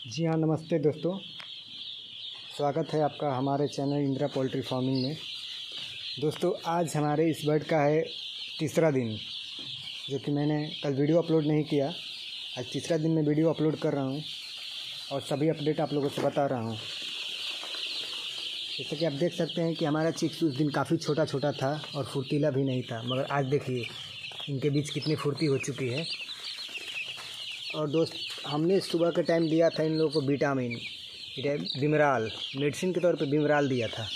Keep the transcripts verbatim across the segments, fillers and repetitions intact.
जी हाँ, नमस्ते दोस्तों। स्वागत है आपका हमारे चैनल इंदिरा पोल्ट्री फार्मिंग में। दोस्तों, आज हमारे इस बर्ड का है तीसरा दिन, जो कि मैंने कल वीडियो अपलोड नहीं किया। आज तीसरा दिन मैं वीडियो अपलोड कर रहा हूँ और सभी अपडेट आप लोगों से बता रहा हूँ। जैसे कि आप देख सकते हैं कि हमारा चिक्स उस दिन काफ़ी छोटा छोटा था और फुर्तीला भी नहीं था, मगर आज देखिए इनके बीच कितनी फुर्ती हो चुकी है। और दोस्त, हमने सुबह के टाइम दिया था इन लोगों को विटामिन, बिमराल मेडिसिन के तौर पे बिमराल दिया था।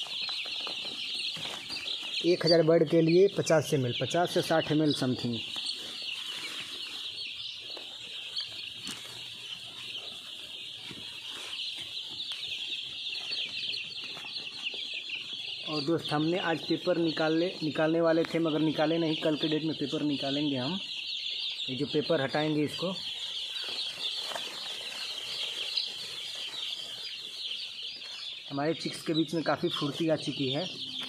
एक हज़ार बर्ड के लिए पचास एम एल पचास से साठ एम एल समथिंग। और दोस्त, हमने आज पेपर निकालने निकालने वाले थे, मगर निकाले नहीं। कल के डेट में पेपर निकालेंगे हम। ये जो पेपर हटाएंगे इसको, हमारे चिक्स के बीच में काफ़ी फुर्ती आ चुकी है।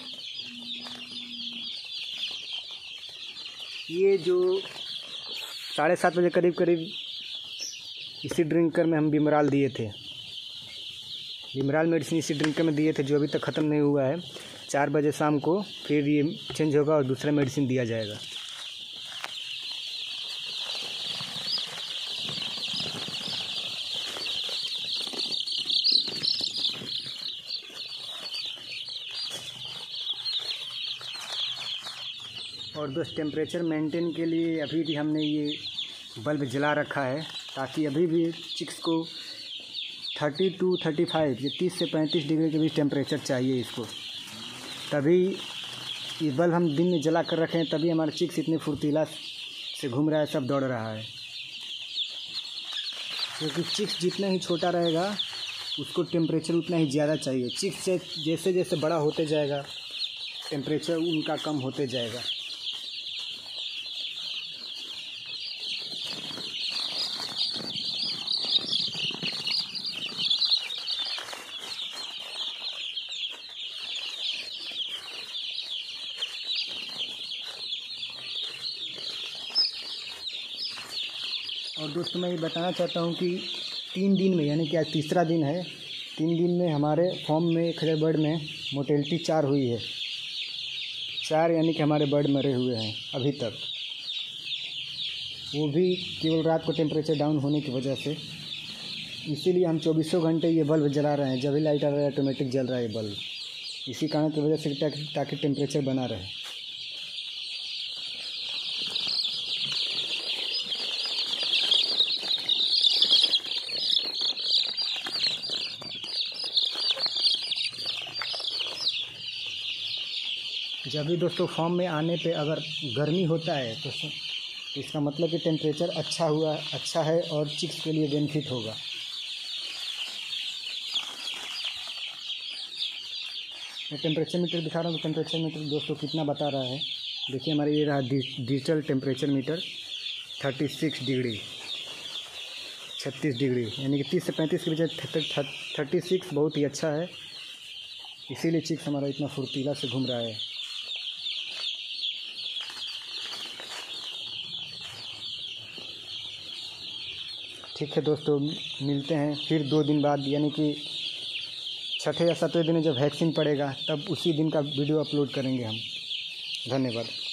ये जो साढ़े सात बजे करीब करीब इसी ड्रिंकर में हम बिमराल दिए थे, बिमराल मेडिसिन इसी ड्रिंकर में दिए थे, जो अभी तक ख़त्म नहीं हुआ है। चार बजे शाम को फिर ये चेंज होगा और दूसरा मेडिसिन दिया जाएगा। और दोस्त, टेम्परेचर मेंटेन के लिए अभी भी हमने ये बल्ब जला रखा है, ताकि अभी भी चिक्स को थर्टी टू थर्टी फाइव या तीस से पैंतीस डिग्री के बीच टेम्परेचर चाहिए इसको। तभी ये बल्ब हम दिन में जला कर रखें, तभी हमारे चिक्स इतने फुर्तीला से घूम रहा है, सब दौड़ रहा है। क्योंकि चिक्स जितना ही छोटा रहेगा उसको टेम्परेचर उतना ही ज़्यादा चाहिए। चिक्स से जैसे जैसे बड़ा होते जाएगा टेम्परेचर उनका कम होते जाएगा। और दोस्तों, मैं ये बताना चाहता हूँ कि तीन दिन में, यानी कि आज तीसरा दिन है, तीन दिन में हमारे फॉर्म में एक हज़ार बर्ड में मोर्टेलिटी चार हुई है। चार यानी कि हमारे बर्ड मरे हुए हैं अभी तक, वो भी केवल रात को टेम्परेचर डाउन होने की वजह से। इसीलिए हम चौबीसों घंटे ये बल्ब जला रहे हैं। जब भी लाइट आ रहा है ऑटोमेटिक जल रहा है ये बल्ब, इसी कारण की वजह से, ताकि टेम्परेचर बना रहे। जब भी दोस्तों फॉर्म में आने पे अगर गर्मी होता है तो इसका मतलब कि टेम्परेचर अच्छा हुआ अच्छा है और चिक्स के लिए बेनिफिट होगा। मैं टेम्परेचर मीटर दिखा रहा हूँ। तो टेम्परेचर मीटर दोस्तों कितना बता रहा है, देखिए। हमारे ये रहा digital temperature meter, thirty six degree छत्तीस डिग्री, यानी कि तीस से पैंतीस के बजाय थर्टी सिक्स बहुत ही अच्छा है। इसीलिए चिक्स हमारा इतना फुर्तीला से घूम रहा है। ठीक है दोस्तों, मिलते हैं फिर दो दिन बाद, यानी कि छठे या सातवें दिन जब वैक्सीन पड़ेगा, तब उसी दिन का वीडियो अपलोड करेंगे हम। धन्यवाद।